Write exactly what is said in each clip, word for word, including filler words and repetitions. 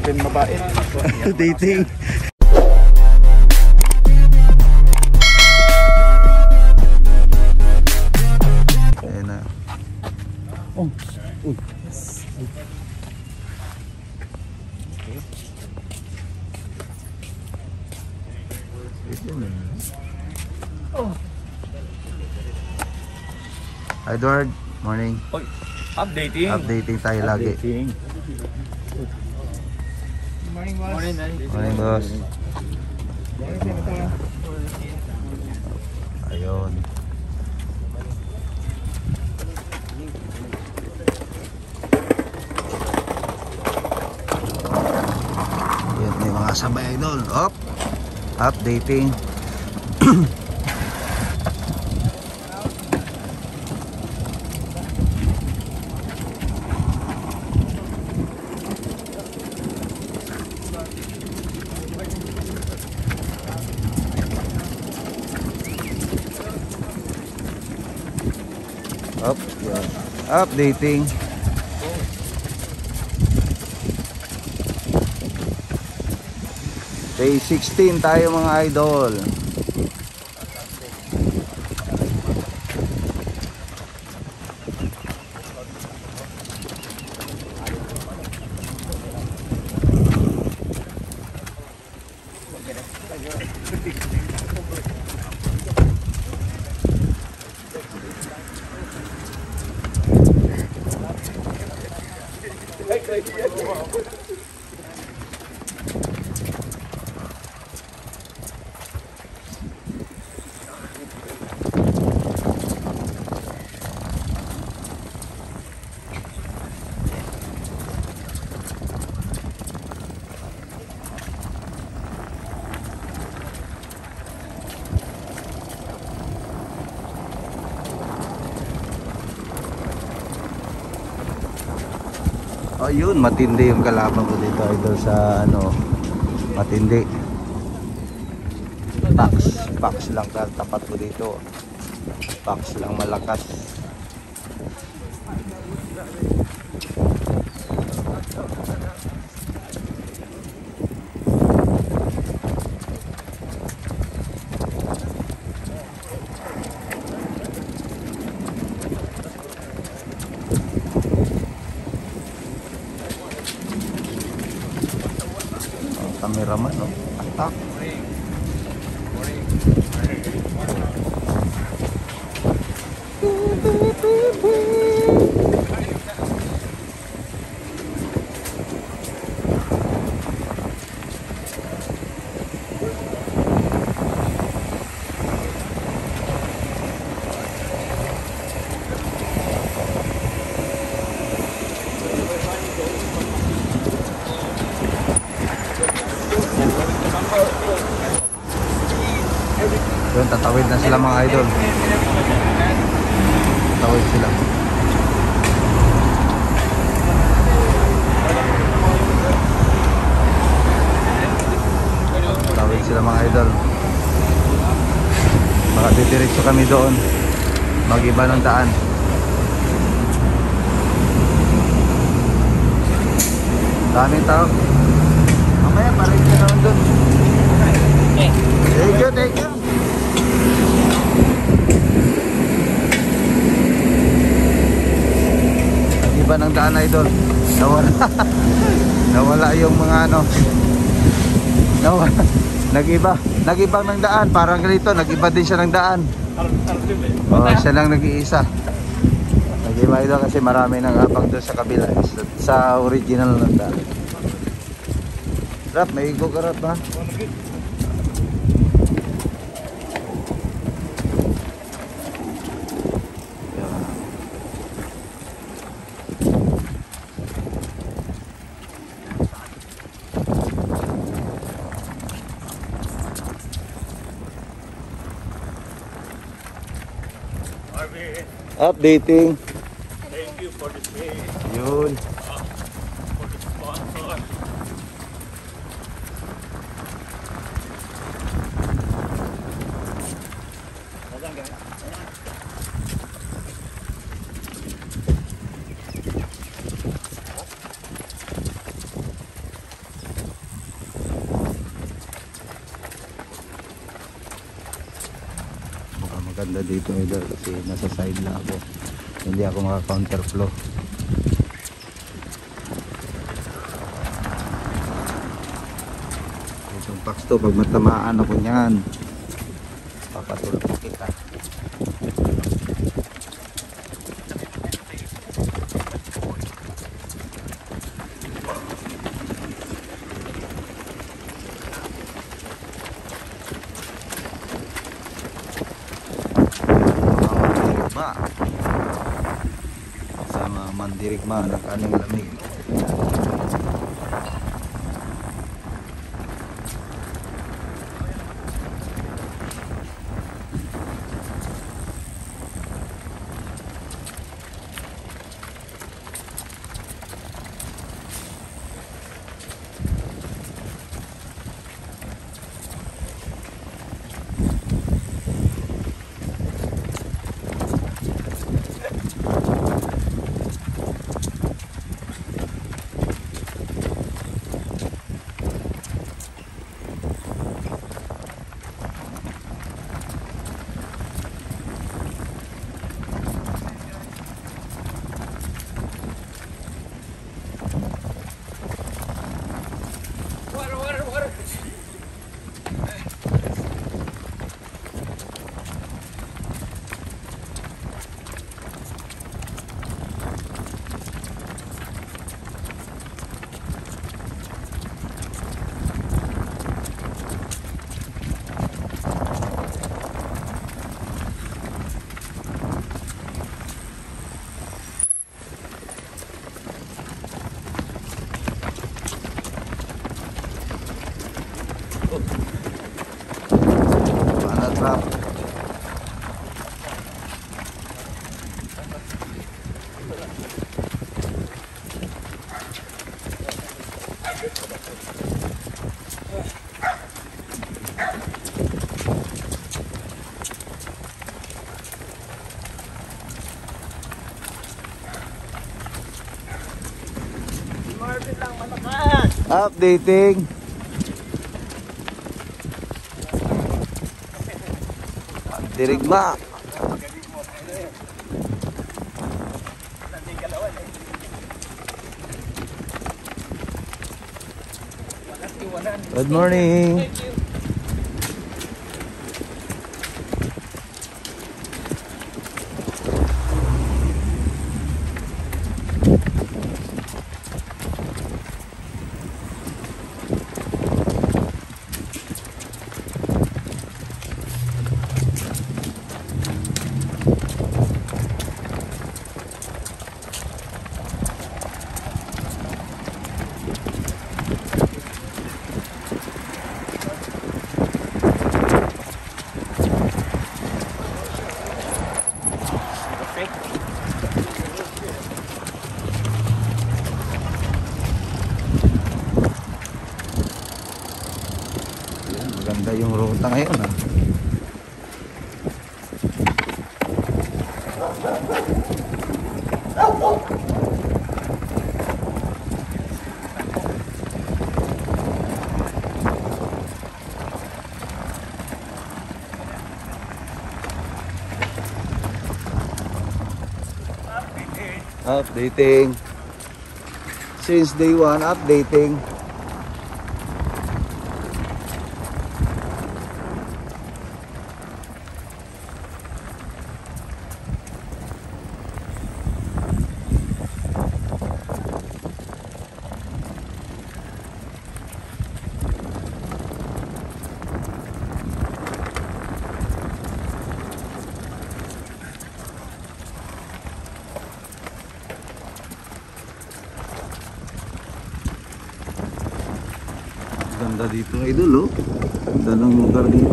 natin mabait. Dating. Ayan na. Oh. Uy. Yes. Oh. Edward, morning. Oy, updating. Updating tayo lagi. Updating. Morning, boss. Morning, morning, boss. Ayun. Ayun, may mga sabay idol. Up. Updating. Up, yeah. Updating. Day sixteen tayo mga idol. Ayun, matindi yung kalaban ko dito idol sa ano, matindi. Pax, Pax lang tapat ko dito. Pax lang malakas. Kameraman, no? Atak. Yun, tatawid na sila mga idol. Tatawid sila. Tatawid sila mga idol. Baka didiretso kami doon. Mag-iba ng daan. Daming tao. Mamaya parin ka naman doon. Thank you, thank you. Iba ng daan idol. Nawala. Nawala yung mga ano. Nawala. Nag-iba. Nag-ibang ng daan. Parang ganito. Nag-iba din siya ng daan. Oh, siya lang nag-iisa. Nag-iba idol kasi marami nang abang doon sa kabila. Sa, sa original ng daan. Rap, may igo ka rap ha? Updating. Thank you for the space. Yun. Uh, for the sponsor. Maganda dito idol kasi nasa side lang ako. Hindi ako maka counter flow. Itong packs to, pag matamaan ako niyan, papatulog kita. Sama mandirigma ng kaning lamig. Mana trap? Updating. Dirigma. Good morning. Maganda yung ruta ngayon ah. Updating. Since day one, updating. Ganda dito idol oh. Ganda ng lugar dito.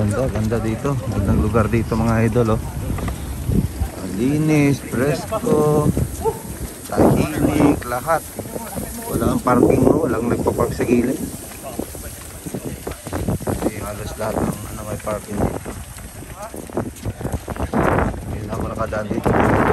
Ganda, ganda dito. Gandang lugar dito mga idol, oh. Ang linis, presko, tahimik, lahat. Walang parking, no? Walang nagpa-park sa gilid. Kasi halos lahat ng ano, may parking dito. Hindi na ako nakadaan dito.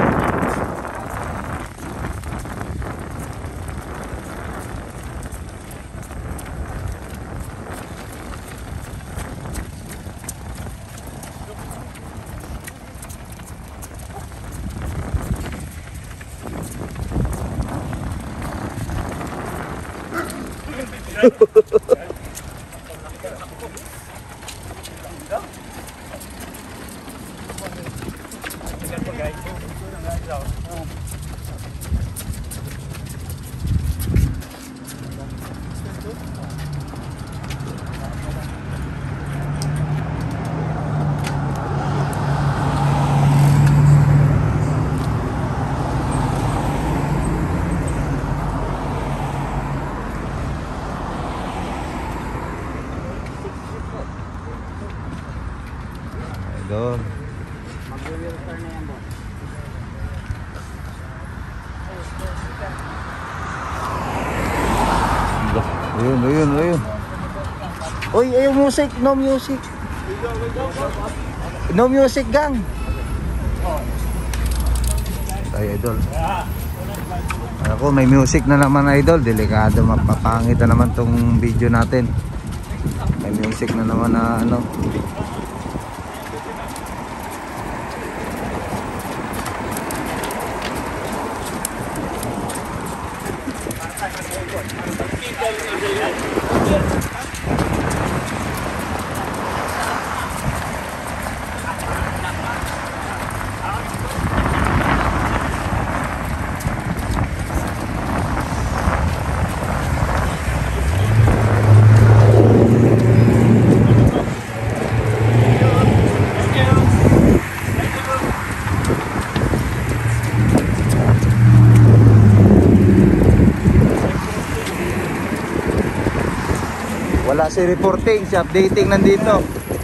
Idol. Ayun, ayun, ayun. Uy, ayun music, no music. No music, gang. Ay, idol. Ako, may music na naman, idol. Delikado, mapapangit na naman tong video natin. May music na naman na ano. Wala si reporting, si updating nandito.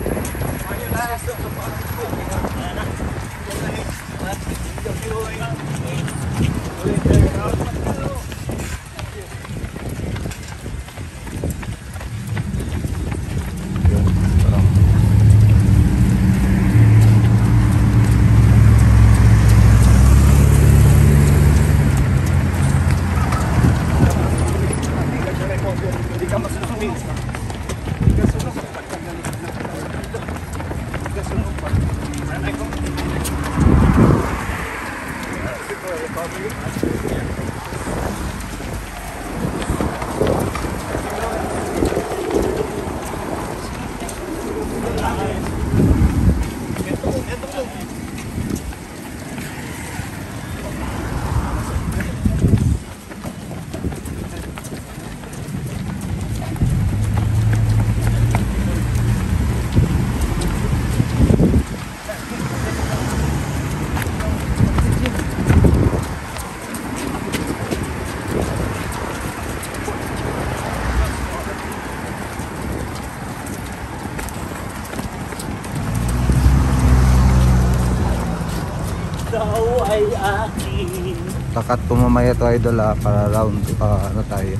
Ay akin. Takat po mamaya to, idol, ha, para round pa ano tayo.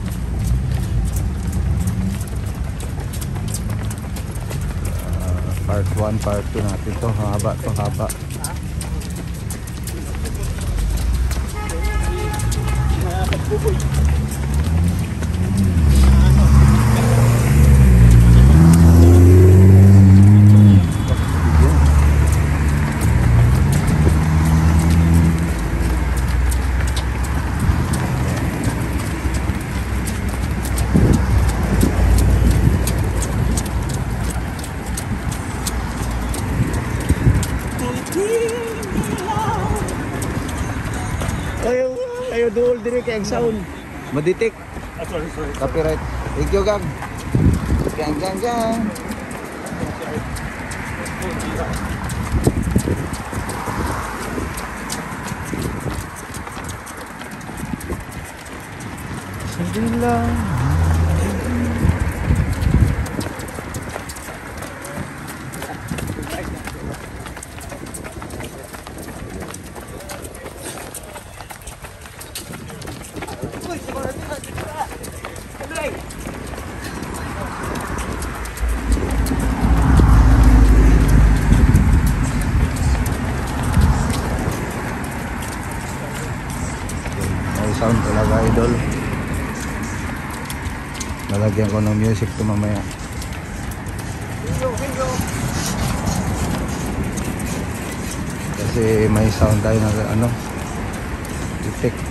Uh, part one, part two natin to. Haba to, haba. Ayaw, ayaw duol dire kay ang sound. Maditik. Ah, sorry, sorry. Copyright. Thank you, gang. Gang, gang, gang. Sabi lang. idol. Lalagyan ko ng music to mamaya. Kasi may sound tayo na ano, effect.